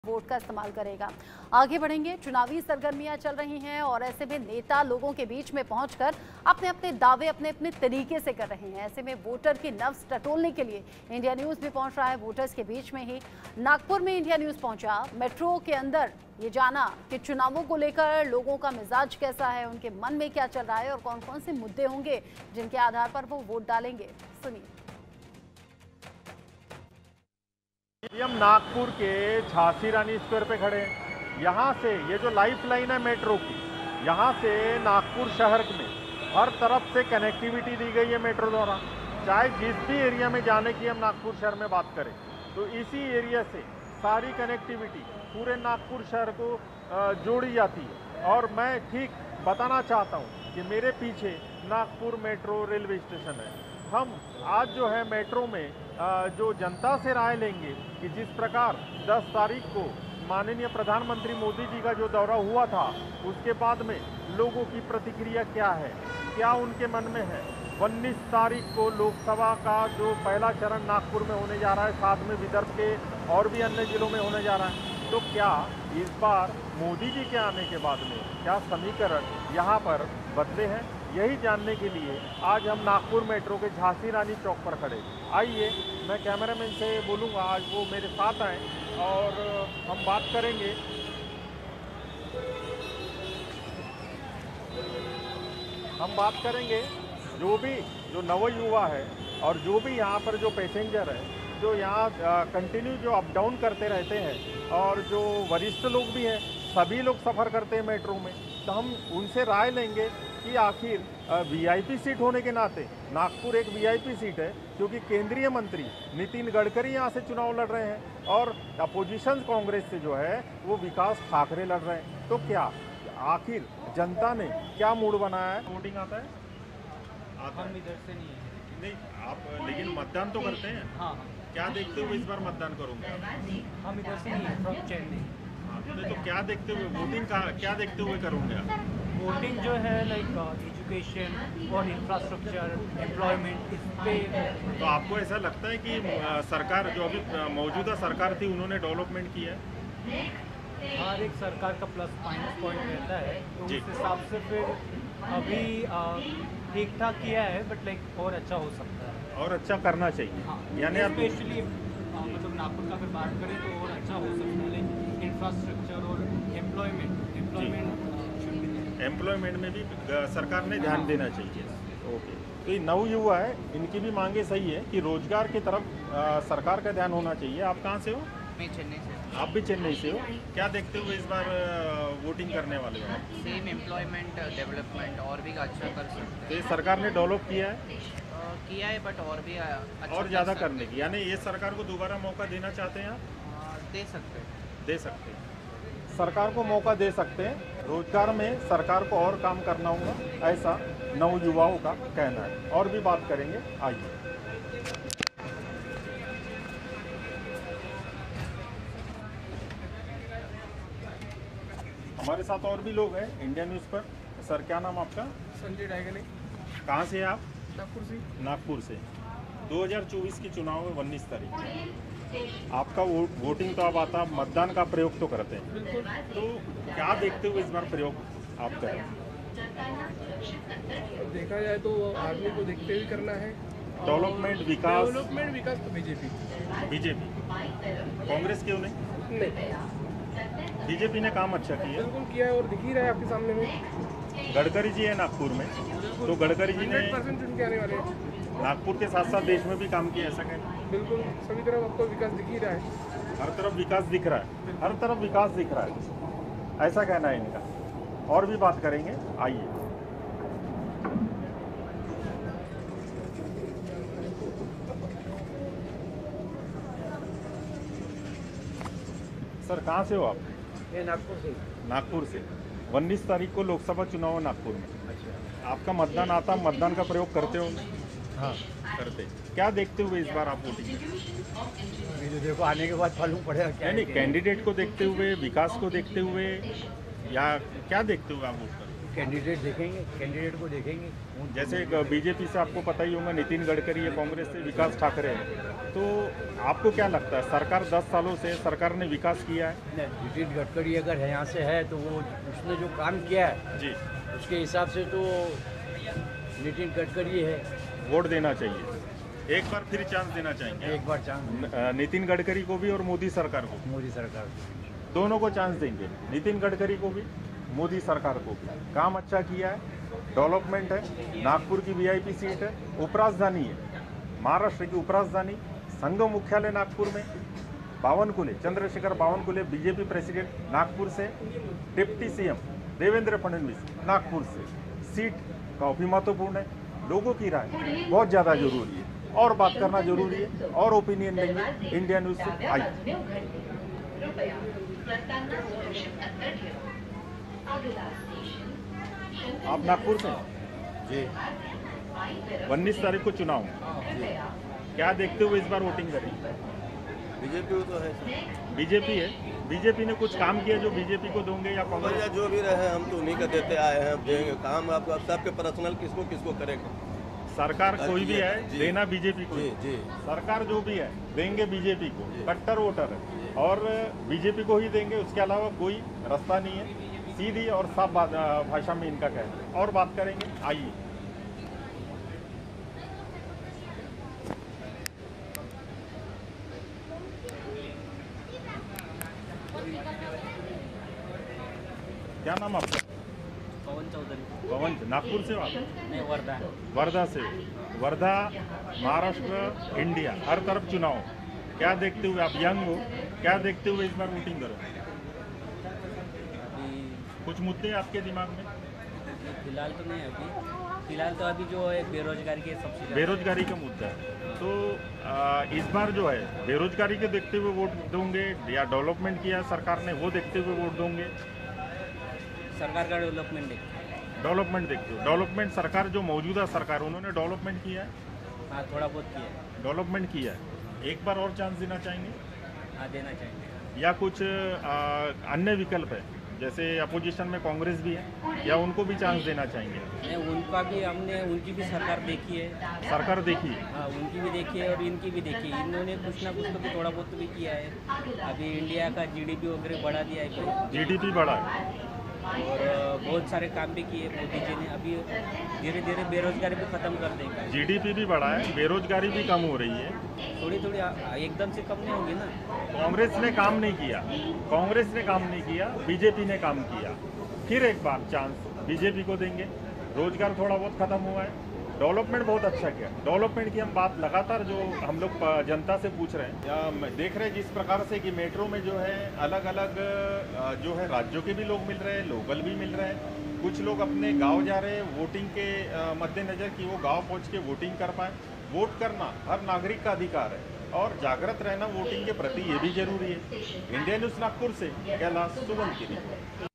Vote का इस्तेमाल करेगा। आगे बढ़ेंगे। चुनावी सरगर्मियां चल रही हैं और ऐसे में नेता लोगों के बीच में पहुंचकर अपने अपने दावे अपने अपने तरीके से कर रहे हैं। ऐसे में वोटर की नब्ज टटोलने के लिए इंडिया न्यूज भी पहुंच रहा है। वोटर्स के बीच में ही नागपुर में इंडिया न्यूज पहुंचा। मेट्रो के अंदर ये जाना कि चुनावों को लेकर लोगों का मिजाज कैसा है, उनके मन में क्या चल रहा है और कौन कौन से मुद्दे होंगे जिनके आधार पर वो वोट डालेंगे। सुनिए। हम नागपुर के झांसी रानी स्क्वायर पे खड़े हैं। यहाँ से ये जो लाइफ लाइन है मेट्रो की, यहाँ से नागपुर शहर में हर तरफ से कनेक्टिविटी दी गई है मेट्रो द्वारा। चाहे जिस भी एरिया में जाने की हम नागपुर शहर में बात करें तो इसी एरिया से सारी कनेक्टिविटी पूरे नागपुर शहर को जोड़ी जाती है। और मैं ठीक बताना चाहता हूँ कि मेरे पीछे नागपुर मेट्रो रेलवे स्टेशन है। हम आज जो है मेट्रो में जो जनता से राय लेंगे कि जिस प्रकार 10 तारीख को माननीय प्रधानमंत्री मोदी जी का जो दौरा हुआ था, उसके बाद में लोगों की प्रतिक्रिया क्या है, क्या उनके मन में है। 19 तारीख को लोकसभा का जो पहला चरण नागपुर में होने जा रहा है, साथ में विदर्भ के और भी अन्य जिलों में होने जा रहा है, तो क्या इस बार मोदी जी के आने के बाद में क्या समीकरण यहाँ पर बदले हैं, यही जानने के लिए आज हम नागपुर मेट्रो के झांसी रानी चौक पर खड़े। आइए मैं कैमरामैन से बोलूँगा आज वो मेरे साथ आए और हम बात करेंगे। जो नवयुवा है और जो भी यहाँ पर जो पैसेंजर है, जो यहाँ कंटिन्यू जो अप डाउन करते रहते हैं और जो वरिष्ठ लोग भी हैं, सभी लोग सफ़र करते हैं मेट्रो में, तो हम उनसे राय लेंगे कि आखिर वीआईपी सीट होने के नाते नागपुर एक वीआईपी सीट है, क्योंकि केंद्रीय मंत्री नितिन गडकरी यहाँ से चुनाव लड़ रहे हैं और अपोजिशन कांग्रेस से जो है वो विकास ठाकरे लड़ रहे हैं। तो क्या आखिर जनता ने क्या मूड बनाया है? वोटिंग आता है? हम इधर से नहीं आप लेकिन मतदान तो करते हैं। हाँ। क्या देखते हुए इस बार मतदान करोगे? हम इधर से नहीं है, फ्रॉम चेन्नई। तो क्या देखते हुए वोटिंग का क्या देखते हुए करोगे आप? वोटिंग जो है लाइक एजुकेशन और इंफ्रास्ट्रक्चर, एम्प्लॉयमेंट, इस पे। तो आपको ऐसा लगता है कि सरकार जो अभी मौजूदा सरकार थी उन्होंने डेवलपमेंट किया है? हर एक सरकार का प्लस माइनस पॉइंट रहता है, तो उस हिसाब से फिर अभी ठीक ठाक किया है, बट लाइक और अच्छा हो सकता है और अच्छा करना चाहिए। हाँ, यानी स्पेशली मतलब नागपुर का अगर बात करें तो और अच्छा हो सकता है, लाइक इंफ्रास्ट्रक्चर और एम्प्लॉयमेंट में भी सरकार ने ध्यान देना चाहिए। ओके, तो ये नवयुवा है, इनकी भी मांगे सही है कि रोजगार की तरफ सरकार का ध्यान होना चाहिए। आप कहाँ से हो? मैं चेन्नई से। आप भी चेन्नई से हो। क्या देखते हुए इस बार वोटिंग करने वाले हो आप? सेम एम्प्लॉयमेंट डेवलपमेंट और भी अच्छा कर सकते तो ये सरकार ने डेवलप किया है, बट और भी अच्छा और ज़्यादा करने की, यानी ये सरकार को दोबारा मौका देना चाहते हैं आप? दे सकते हैं। दे सकते हैं, सरकार को मौका दे सकते हैं। रोजगार में सरकार को और काम करना होगा, ऐसा नवयुवाओं का कहना है। और भी बात करेंगे, आइए। हमारे साथ और भी लोग हैं इंडिया न्यूज़ पर। सर, क्या नाम आपका? संजय डायगने। कहाँ से हैं आप? नागपुर से। नागपुर से। 2024 की चुनाव में 19 तारीख आपका वोटिंग तो अब आता, मतदान का प्रयोग तो करते हैं। बिल्कुल। तो क्या देखते हुए इस बार प्रयोग आप करें? देखा जाए तो आदमी को देखते हुए करना है। डेवलपमेंट विकास तो बीजेपी। कांग्रेस क्यों नहीं? बीजेपी ने काम अच्छा किया। बिल्कुल किया है और दिख ही रहा है आपके सामने में। गडकरी जी है नागपुर में, तो गडकरी जी ने 100% चुन के आने वाले हैं। नागपुर के साथ साथ देश में भी काम किया, ऐसा कहना? बिल्कुल, सभी तरफ आपको विकास दिख ही रहा है। हर तरफ विकास दिख रहा है, हर तरफ विकास दिख रहा है, ऐसा कहना है इनका। और भी बात करेंगे, आइए। सर, कहाँ से हो आप? मैं नागपुर से। नागपुर से। 19 तारीख को लोकसभा चुनाव है नागपुर में। अच्छा। आपका मतदान आता, मतदान का प्रयोग करते हो? हाँ, करते। क्या देखते हुए इस बार आप वोटिंग? जो देखो आने के बाद मालूम पड़ेगा क्या है। नहीं, कैंडिडेट को देखते हुए, विकास को देखते हुए, या क्या देखते हुए आप वोट करें? कैंडिडेट देखेंगे, कैंडिडेट को देखेंगे। जैसे बीजेपी से आपको पता ही होगा नितिन गडकरी है, कांग्रेस से विकास ठाकरे है, तो आपको क्या लगता है सरकार 10 सालों से सरकार ने विकास किया है? नितिन गडकरी अगर यहाँ से है तो वो उसने जो काम किया है जी, उसके हिसाब से तो नितिन गडकरी है। वोट देना चाहिए, एक बार फिर चांस देना चाहेंगे? एक बार चांस नितिन गडकरी को भी और मोदी सरकार को, मोदी सरकार को। दोनों को चांस देंगे। नितिन गडकरी को भी, मोदी सरकार को भी। काम अच्छा किया है, डेवलपमेंट है, नागपुर की वीआईपी सीट है, उपराजधानी है, महाराष्ट्र की उपराजधानी, संघ मुख्यालय नागपुर में, बावनकुले, चंद्रशेखर बावनकुले बीजेपी प्रेसिडेंट नागपुर से, डिप्टी सीएम देवेंद्र फडणवीस नागपुर से। सीट काफ़ी महत्वपूर्ण है, लोगों की राय बहुत ज़्यादा जरूरी है, और बात करना जरूरी है, और ओपिनियन लेंगे इंडिया न्यूज़ से। आई आप नागपुर से जी 19 तारीख को चुनाव, क्या देखते हुए इस बार वोटिंग करेंगे? बीजेपी तो है सर। बीजेपी है, बीजेपी ने कुछ काम किया जो बीजेपी को दोगे या कांग्रेस? या जो भी रहे हम तो उन्हीं का देते आए हैं, अब देंगे काम। आपको अब सबके पर्सनल किसको किसको करेंगे? सरकार कोई भी है जी। देना बीजेपी को। जी जी सरकार जो भी है देंगे बीजेपी को, कट्टर वोटर है और बीजेपी को ही देंगे, उसके अलावा कोई रास्ता नहीं है। सीधी और साफ भाषा में इनका कहना है, और बात करेंगे। आइए क्या नाम आपका? पवन चौधरी। पवन, नागपुर से हो आप? नहीं, वर्धा। वर्धा से। वर्धा, महाराष्ट्र, इंडिया, हर तरफ चुनाव। क्या देखते हुए, आप यंग हो, क्या देखते हुए इस बार वोटिंग करो? अभी कुछ मुद्दे आपके दिमाग में? फिलहाल तो नहीं, फिलहाल तो अभी जो है बेरोजगारी के सबसे ज़्यादा। बेरोजगारी का मुद्दा है, तो इस बार जो है बेरोजगारी के देखते हुए वोट दोगे या डेवलपमेंट किया सरकार ने वो देखते हुए वोट दोगे? सरकार का डेवलपमेंट डेवलपमेंट देखते हो? डेवलपमेंट सरकार जो मौजूदा सरकार उन्होंने डेवलपमेंट किया है? हाँ, थोड़ा बहुत किया है। डेवलपमेंट किया है, एक बार और चांस देना चाहेंगे हाँ, देना चाहिए। या कुछ अन्य विकल्प है, जैसे अपोजिशन में कांग्रेस भी है, या उनको भी चांस देना चाहेंगे? नहीं, उनका भी हमने, उनकी भी सरकार देखी है। सरकार देखी है? हाँ, उनकी भी देखी है और इनकी भी देखी है। इन्होंने कुछ ना कुछ तो भी थोड़ा बहुत भी किया है। अभी इंडिया का जीडीपी वगैरह बढ़ा दिया है जीडीपी बढ़ा है और बहुत सारे काम भी किए मोदी जी ने। अभी धीरे धीरे बेरोजगारी भी खत्म कर देगा। जीडीपी भी बढ़ा है, बेरोजगारी भी कम हो रही है। थोड़ी थोड़ी एकदम से कम नहीं होगी ना। कांग्रेस ने काम नहीं किया, कांग्रेस ने काम नहीं किया, बीजेपी ने काम किया। फिर एक बार चांस बीजेपी को देंगे। रोजगार थोड़ा बहुत खत्म हुआ है, डेवलपमेंट बहुत अच्छा किया। डेवलपमेंट की हम बात लगातार जो हम लोग जनता से पूछ रहे हैं या देख रहे हैं जिस प्रकार से कि मेट्रो में जो है अलग अलग जो है राज्यों के भी लोग मिल रहे हैं, लोकल भी मिल रहे हैं। कुछ लोग अपने गांव जा रहे हैं वोटिंग के मद्देनज़र कि वो गांव पहुंच के वोटिंग कर पाए। वोट करना हर नागरिक का अधिकार है और जागृत रहना वोटिंग के प्रति ये भी जरूरी है। इंडिया न्यूज़ नागपुर से कैलाश सुबन की रिपोर्ट।